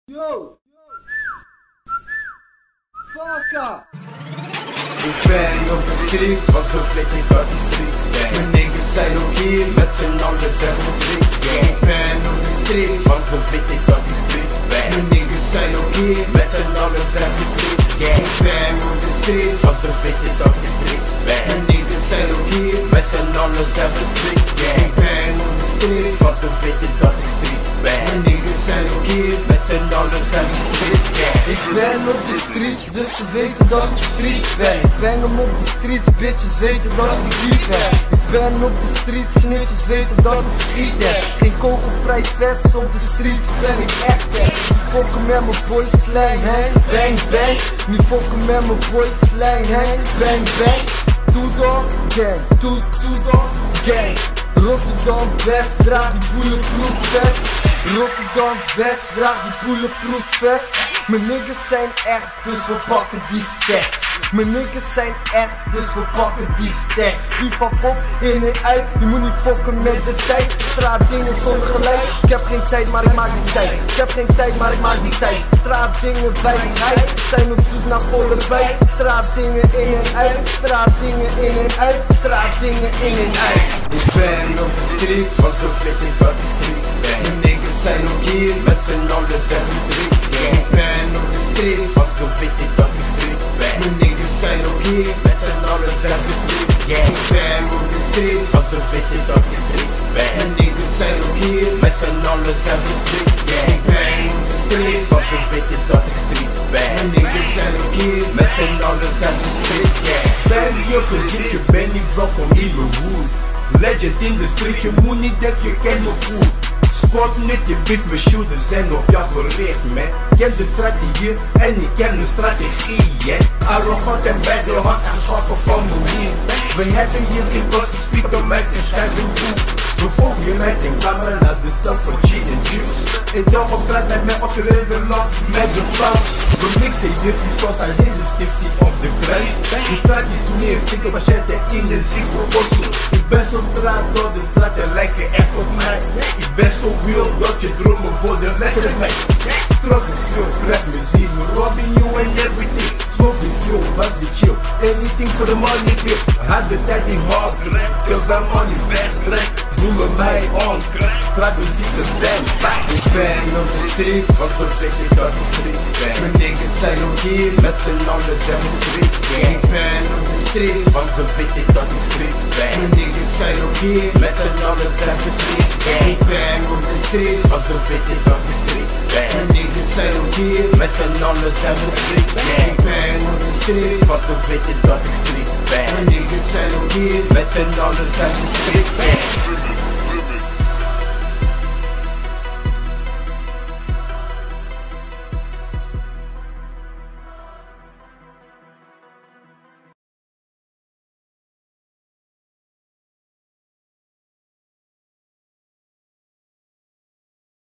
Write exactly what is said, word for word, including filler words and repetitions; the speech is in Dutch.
Yo! Fucker! Ik ben op de street, want zo weet ik dat die streets ben. Mijn niggas zijn ook hier, met z'n allen zeggen we streets gang. Ik ben op de street, want zo weet ik dat die streets ben. Mijn niggas zijn ook hier, met z'n allen zeggen we streets gang. Ik ben op de street, want zo weet ik dat die streets ben. Mijn niggas zijn ook hier, met z'n allen zeggen we streets gang. Ik ben op de street, want zo weet ik dat die streets ben. Mijn niggas zijn ook hier, met z'n allen zeggen we streets gang. Ik ben op de streets, dus ze weten dat ik streets ben. Ik ben hem op de streets, bitches weten dat ik diep ben. Ik ben op de streets, snitches weten dat ik schiet heb. Geen kogelvrij vest, op de streets ben ik echt hè. Niet fokken met mijn boys slang, hang, bang bang. Niet fokken met mijn boys slang, hang, bang bang. Toedor gang, toed toedor gang. Rotterdam West, draag die bulletproof vest. Rotterdam West, draag die bulletproof vest. Mijn niggas zijn echt, dus we pakken die stacks. Mijn niggas zijn echt, dus we pakken die stacks. Wie van pop in en uit, je moet niet fokken met de tijd. Straatdingen zonder gelijk, ik heb geen tijd maar ik maak die tijd. Ik heb geen tijd maar ik maak die tijd. Straatdingen veiligheid, zijn op zoek naar allebei. Straatdingen in en uit, straatdingen in en uit, straatdingen in en uit. Ik ben op de street, want zo weet ik dat die streets ben. Mijn niggas zijn ook hier, met z'n allen zeggen we streets gang. Ik ben op de street, want zo weet ik dat die streets ben. Mijn niggas zijn ook hier, met z'n allen zeggen we streets gang. Ik ben op de street, want zo weet ik dat die streets ben. Mijn niggas zijn ook hier, met z'n allen zeggen we streets gang. Ik ben op de street, want zo weet ik dat ik streets ben. Mijn niggas zijn ook hier, met z'n allen zeggen we streets gang. Ben je gezien, je bent niet welkom in mijn hoed. Legend in de street, je moet niet denken je kent me goed. Sport niet, je bent mijn shooters zijn op jou gericht man. Ken de strategie en ik ken de strategie yeah. Arrogant en bij de hand en schappen van mijn wiel. We hebben hier geen kost, speaker met een schrijven toe. We volgen je met een camera naar de stad voor cheat en juice. Ik dag op straat met mij op je leven lang met de paus. We mixen hier die sauce en deze stift die op de kruis. De straat is meer zieke patiënten in de zieke bossen. Ik ben zo straat door de straten lijken echt op mij. Ik ben zo real dat je dromen voor de letterlijk. Struggle veel, rap muziek, robbing you and everything. Smoking fuel, vast de chill, anything for the money bill. Had de tijd in hard crack, terwijl money wegtrekt. Noemen mij on crack, traduzieke zijn vaak. Ik ben op de street, want zo weet ik dat die streets ben. Mijn niggas zijn ook hier, met z'n allen zeggen we streets gang. Ik ben op de street, want zo weet ik dat die streets ben. Mijn niggas zijn ook hier, met z'n allen zeggen we streets gang. Ik ben op de street, want zo weet ik dat die streets ben. Mijn niggas zijn ook hier, met z'n allen zeggen we streets gang. Ik ben op de street, want zo weet ik dat ik streets ben. Mijn niggas zijn ook hier, met z'n allen zeggen we streets gang.